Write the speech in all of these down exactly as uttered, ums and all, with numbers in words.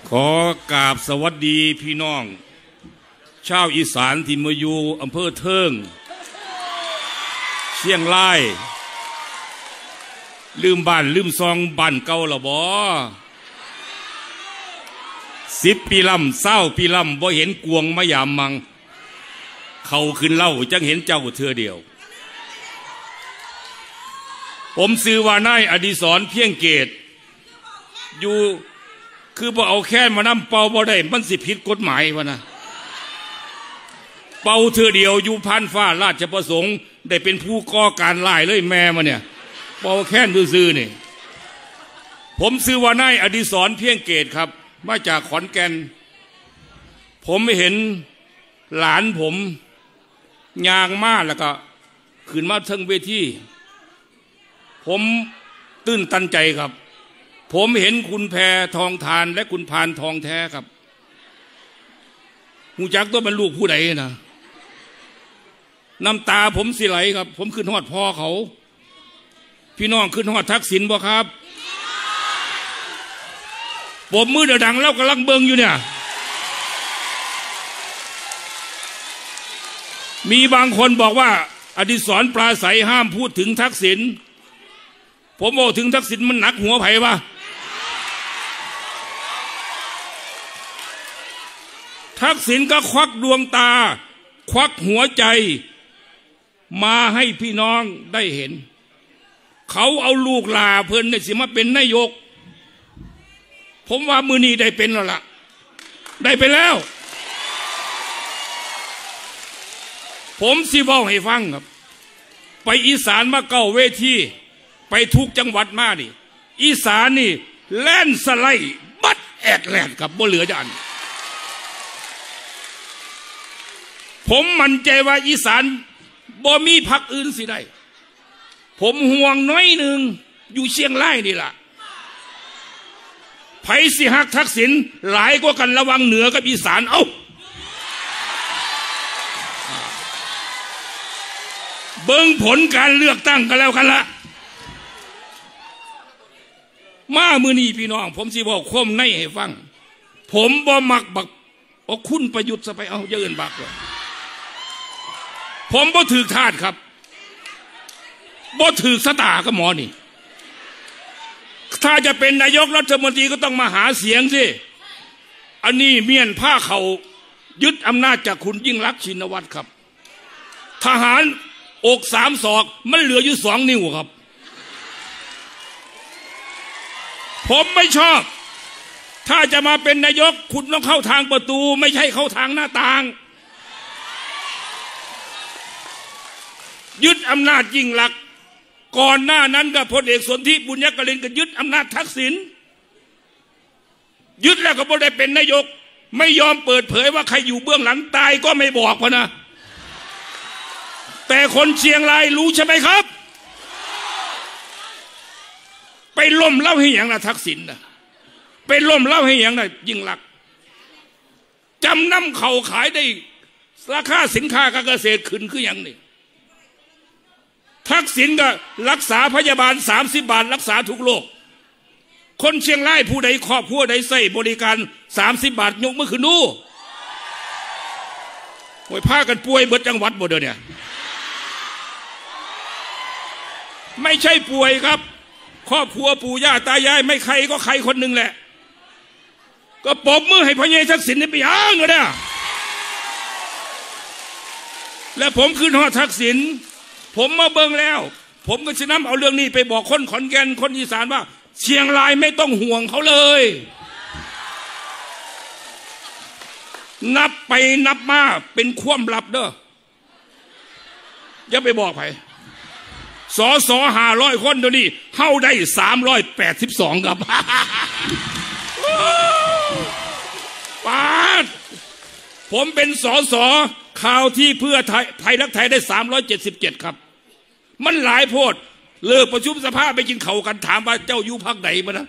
ขอกราบสวัสดีพี่น้องชาวอีสานที่มาอยู่อำเภอเทิงเชียงรายลืมบ้านลืมซองบ้านเก่าละบ่สิบปีลำเศร้าปีลำบ่เห็นกวงมายามมังเขาขึ้นเล่าจังเห็นเจ้าเธอเดียวผมซื้อว่านายอดิศรเพียงเกตอยู่คือบ่เอาแค่มานำเป่าบ่ได้มันสิผิดกฎหมายวะนะเป่าเธอเดียวอยู่พันฟ้าราชประสงค์ได้เป็นผู้ก่อการร้ายเลยแม่มาเนี่ยเป่าแค่ซื่อๆนี่ผมซื้อว่านายอดิศรเพียงเกตครับมาจากขอนแก่นผมไม่เห็นหลานผมยางมาแล้วก็ขึ้นมาทั้งเวทีผมตื้นตันใจครับผมเห็นคุณแพรทองทานและคุณพานทองแท้ครับหูจักตัวเป็นลูกผู้ใดนะน้ำตาผมสิไหลครับผมขึ้นฮอดพ่อเขาพี่น้องขึ้นฮอดทักษิณบ่ครับผมมือเดือดดังแล้วกำลังเบิงอยู่เนี่ยมีบางคนบอกว่าอดิศรปราศัยห้ามพูดถึงทักษิณผมบอกถึงทักษิณมันหนักหัวไผ่ปะทักษิณก็ควักดวงตาควักหัวใจมาให้พี่น้องได้เห็นเขาเอาลูกหลาเพิ่นเนี่ยสิมาเป็นนายกผมว่ามือนี้ได้เป็นแล้วล่ะได้ไปแล้วผมสิบอกให้ฟังครับไปอีสานมาเก้าเวทีไปทุกจังหวัดมาดิอีสานนี่แล่นสไลด์บัดแอดแลดกับบ่เหลือจันผมมั่นใจว่าอีสานบ่มีพรรคอื่นสิได้ผมห่วงน้อยหนึ่งอยู่เชียงรายนี่ล่ะไผสิฮักทักษิณหลายกว่ากันระวังเหนือกับอีสานเอ้าเบิ่งผลการเลือกตั้งกันแล้วกันละมามือนี้พี่น้องผมสิบอกความในให้ฟังผมบ่มักบักเอาคุณประยุทธ์ซะไปเอาเยินบักเลยผมบ่ถือทาสครับบ่ถือสตากับหมอนี่ถ้าจะเป็นนายกรัฐมนตรีก็ต้องมาหาเสียงสิอันนี้เมียนผ้าเขายึดอำนาจจากคุณยิ่งรักษณ์ชินวัตรครับทหารอกสามศอกมันเหลืออยู่สองนิ้วครับผมไม่ชอบถ้าจะมาเป็นนายกคุณต้องเข้าทางประตูไม่ใช่เข้าทางหน้าต่างยึดอำนาจยิ่งลักษณ์ก่อนหน้านั้นกับพลเอกสนธิบุญยกลินก็ยึดอำนาจทักษิณยึดแล้วก็บ่ได้เป็นนายกไม่ยอมเปิดเผยว่าใครอยู่เบื้องหลังตายก็ไม่บอกพะนะแต่คนเชียงรายรู้ใช่ไหมครับไปล่มเล่าให้อย่างนะทักษิณนะไปล่มเล่าให้อย่างนะยิ่งลักษณ์จำนำเขาขายได้ราคาสินค้าการเกษตรขึ้นคืออย่างนี้ทักษิณก็รักษาพยาบาลสามสิบบาทรักษาทุกโรคคนเชียงรายผู้ใดครอบครัวใดใส่บริการสามสิบบาทยกมือขึ้นดูโอ้ยพากันป่วยเบิดจังหวัดหมดเลยเนี่ยไม่ใช่ป่วยครับครอบครัวปู่ย่าตายายไม่ใครก็ใครคนหนึ่งแหละก็ปรบมือให้พระเยซูทักษิณนี่ไปอ้างเลยนะและผมขึ้นฮอดทักษิณผมมาเบิ่งแล้วผมก็จะนำเอาเรื่องนี้ไปบอกคนขอนแก่นคนอีสานว่าเชียงรายไม่ต้องห่วงเขาเลยนับไปนับมาเป็นความลับเด้ออย่าไปบอกใครสอสอห้าร้อยคนเดี๋ยวนี้เข้าได้สามร้อยแปดสิบสองครับปาดผมเป็นสอสอข่าวที่เพื่อไทยไทยรักไทยได้สามร้อยเจ็ดสิบเจ็ดครับมันหลายโพดเลิกประชุมสภาไปกินเข่ากันถามว่าเจ้าอยู่พรรคไหนมานะ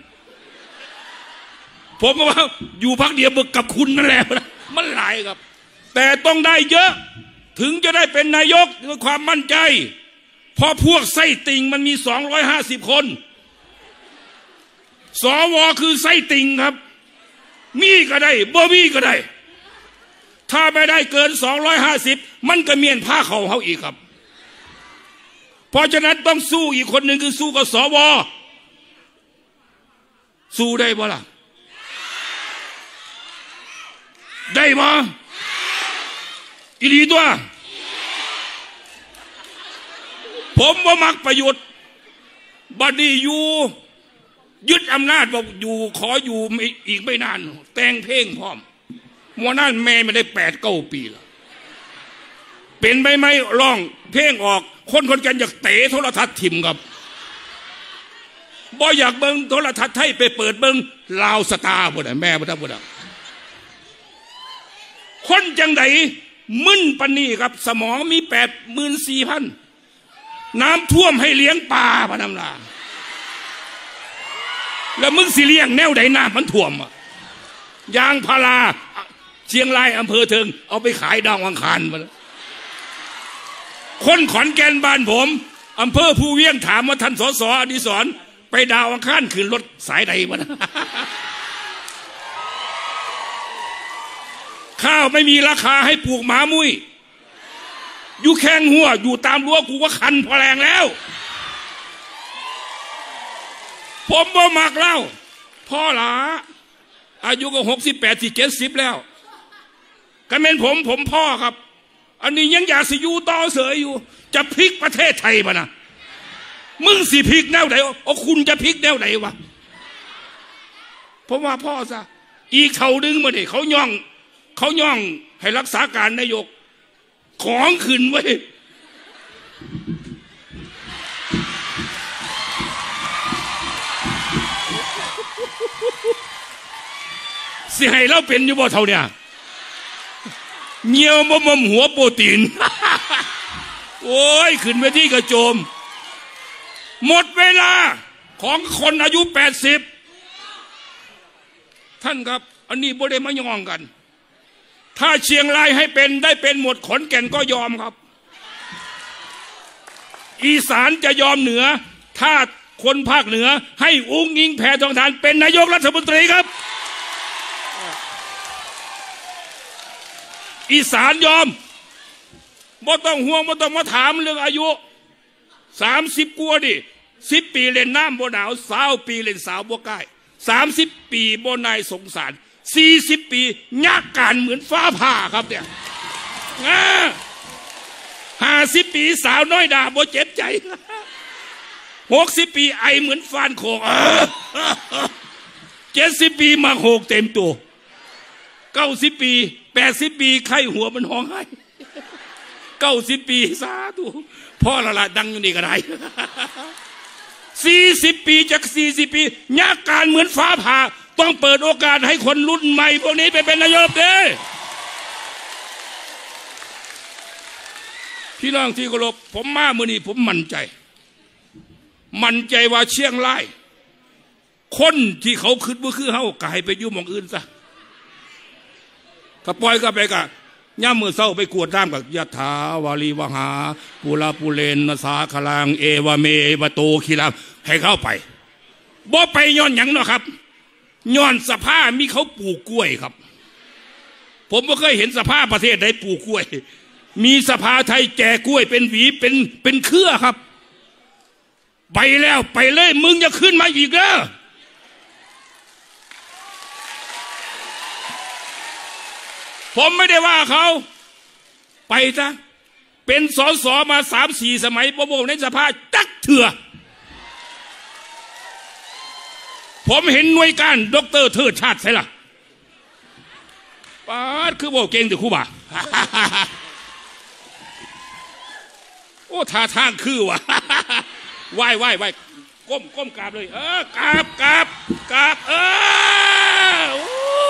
ผมว่าอยู่พรรคเดียวกับคุณนั่นแหละมันหลายครับแต่ต้องได้เยอะถึงจะได้เป็นนายกด้วยความมั่นใจเพราะพวกไส้ติ่งมันมีสองร้อยห้าสิบคนสวคือไส้ติ่งครับมีก็ได้บ่มีก็ได้ถ้าไม่ได้เกินสองร้อยห้าสิบมันก็เมียนผ้าเขาเขาอีกครับเพราะฉะนั้นต้องสู้อีกคนหนึ่งคือสู้กับสวสู้ได้บ่ล่ะได้บ่อีหลีตัวผมว่ามักประยุทธ์บัดนี้อยู่ยึดอำนาจบอกอยู่ขออยู่อีกไม่นานแต่งเพลงพร้อมมัวนั่นแม่ไม่ได้แปดเก้าปีแล้วเป็นไม่ไม่ร้องเพลงออกคนคนกันอยากเตะโทรทัศน์ถิ่มกับบ่อยากเบิ้งโทรทัศน์ไทยไปเปิดเบิ้งลาวสตาร์บ่ได้แม่บ่ได้บ่ได้คนจังไดมึนปนีครับสมองมีแปดหมื่นสี่พันน้ำท่วมให้เลี้ยงปลาพะนำลาแล้วมึงสิเลี้ยงแนวใดน้ำมันท่วมอ่ะยางพาราเชียงรายอำเภอเทิงเอาไปขายดาวอังคารมาแล้วคนขอนแก่นบ้านผมอำเภอภูเวียงถามว่าท่านสสอดิศรไปดาวอังคารขึ้นรถสายใดวะนะข้าวไม่มีราคาให้ปลูกหมามุ้ยอยู่แข้งหัวอยู่ตามรั้วกูว่าคันพอแรงแล้วผมบ่มักเล่าพ่อหลาอายุก็หกสิบแปดสิเจ็ดสิบแล้วก็เป็นผมผมพ่อครับอันนี้ยังอยากสิอยู่ต่อเสยอยู่จะพลิกประเทศไทยปะนะมึงสิพลิกแนวไหนโอ้คุณจะพลิกแนวไหนวะผมว่าพ่อซะอีกเขาดึงมาดิเขาย่องเขาย่องให้รักษาการนายกของขึ้นไว้สิให้เราเป็นอยู่บ่เท่าเนี่ยเงียวบ่มมหัวโปรตีนโอ้ยขึ้นไปที่กระโจมหมดเวลาของคนอายุแปดสิบท่านครับอันนี้บ่ได้มาย่องกันถ้าเชียงรายให้เป็นได้เป็นหมดขอนแก่นก็ยอมครับอีสานจะยอมเหนือถ้าคนภาคเหนือให้อุ้งอิงแพทองธารเป็นนายกรัฐมนตรีครับอีสานยอมบ่ต้องห่วงบ่ต้องมาถามเรื่องอายุสามสิบกว่าดิสิบปีเล่นน้ำบ่หนาวสาวปีเล่นสาวบ่ใกล้สามสิบปีบ่นายสงสารสี่สิบปียากการเหมือนฟ้าผ่าครับเนี่ยห้าสิบปีสาวน้อยด่าบ่เจ็บใจหกสิบปีไอเหมือนฟานโคงเจ็ดสิบปีมาโหกเต็มตัวเก้าสิบปีแปดสิบปีไข้หัวมันห้องให้เก้าสิบปีสาธุพ่อละละดังอยู่นี่ก็ได้สี่สิบปีจากสี่สิบปียากการเหมือนฟ้าผ่าต้องเปิดโอกาสให้คนรุ่นใหม่พวกนี้ไปเป็นนายกเด้พี่น้องที่เคารพผมมาเมื่อนี้ผมมั่นใจมั่นใจว่าเชียงรายคนที่เขาคิดว่าคือเฮากายไปยุ่งมองอื่นซะถ้าปล่อยก็ไปกะย่ามือเศร้าไปกวดน้ำกับยะถาวาลีวหาปุราปุเรนสาคลังเอวเมวโตคิรามให้เข้าไปบ่ไปย้อนหยังเนาะครับย้อนสภามีเขาปลูกกล้วยครับผมไม่เคยเห็นสภาประเทศใดปลูกกล้วยมีสภาไทยแจกกล้วยเป็นหวีเป็นเป็นเครือครับไปแล้วไปเลยมึงจะขึ้นมาอีกเด้อผมไม่ได้ว่าเขาไปซะเป็นสสมาสามสี่สมัยประโมในสภาจักเถื่อผมเห็นหน่วยการดรเทิดชาติใช่ล่ะป้าคือบอกเก่งแต่ครูบ่าโอ้ท่าทางคือวะไหว้ไหว้ไหว้ก้มก้มกราบเลยเออกราบกราบกราบเออ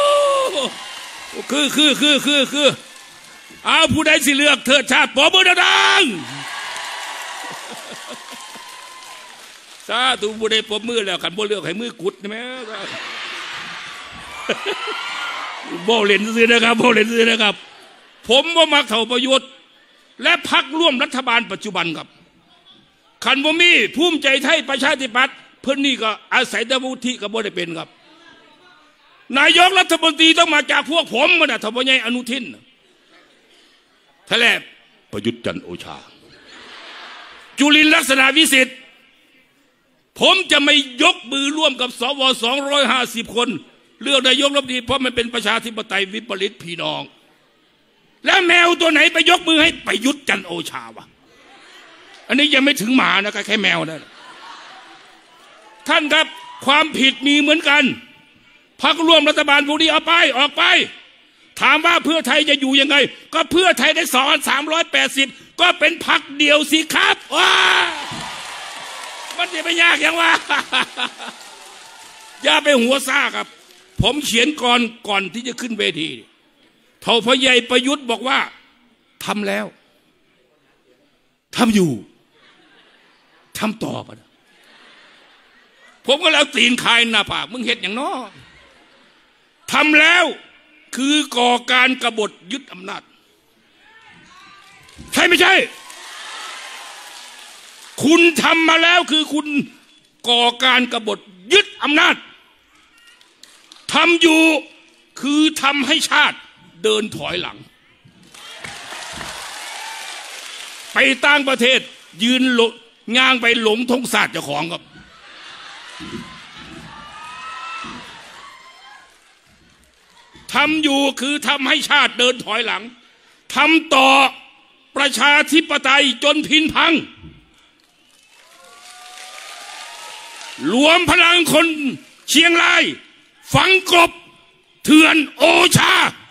คือคือคือคือคือเอาผู้ใดสิเลือกเทิดชาติปอบมือดังสาธุผู้ใดปอบมือแล้วขันบ่เลือกให้มือกุดใช่ไหมโบเลนซื้อนะครับโบเลนซื้อนะครับผมว่ามักเถ่าประโยชน์และพรรคร่วมรัฐบาลปัจจุบันครับขันบ่มีภูมิใจไทยประชาธิปัตย์เพื่อนนี่ก็อาศัยดาวุฒิกับบ่ได้เป็นครับนายกรัฐมนตรีต้องมาจากพวกผมมันนะทบใหญ่อนุทินทะเลประยุทธ์จันทร์โอชาจุลินทร์ลักษณะวิสิทธิ์ผมจะไม่ยกมือร่วมกับสวสองร้อยห้าสิบคนเลือกนายกรัฐมนตรีเพราะมันเป็นประชาธิปไตยวิปริตพี่น้องแล้วแมวตัวไหนไปยกมือให้ประยุทธ์จันทร์โอชาวะอันนี้ยังไม่ถึงหมานะแค่แมวนะท่านครับความผิดมีเหมือนกันพรรคร่วมรัฐบาลพวกนี้เอาไปออกไปถามว่าเพื่อไทยจะอยู่ยังไงก็เพื่อไทยได้สองสามร้อยแปดสิบก็เป็นพรรคเดียวสิครับว้ามันจะไม่ยากยังวะอย่าไปหัวซ่าครับผมเขียนก่อนก่อนที่จะขึ้นเวทีเท่าพระใหญ่ประยุทธ์บอกว่าทำแล้วทำอยู่ทำต่อไปผมก็แล้วตีนคายหน้าผากมึงเห็นอย่างน้อทำแล้วคือก่อการกบฏยึดอำนาจใช่ไม่ใช่คุณทำมาแล้วคือคุณก่อการกบฏยึดอำนาจทำอยู่คือทำให้ชาติเดินถอยหลังไปต่างประเทศยืนหลงย่างไปหลงทงศาสตร์เจ้าของครับทำอยู่คือทำให้ชาติเดินถอยหลังทำต่อประชาธิปไตยจนพินพังรวมพลังคนเชียงรายฝังกลบเถื่อนโอชา